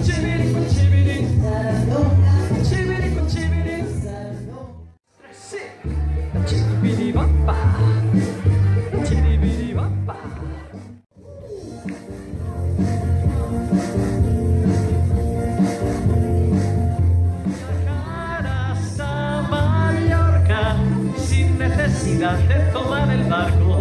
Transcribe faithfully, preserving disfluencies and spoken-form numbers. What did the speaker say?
chibiri, con chibiri. Chibiri, con chibiri. Sí. Chibiri, bapa. Chibiri, bapa. Viajar hasta Mallorca sin necesidad de tomar el barco.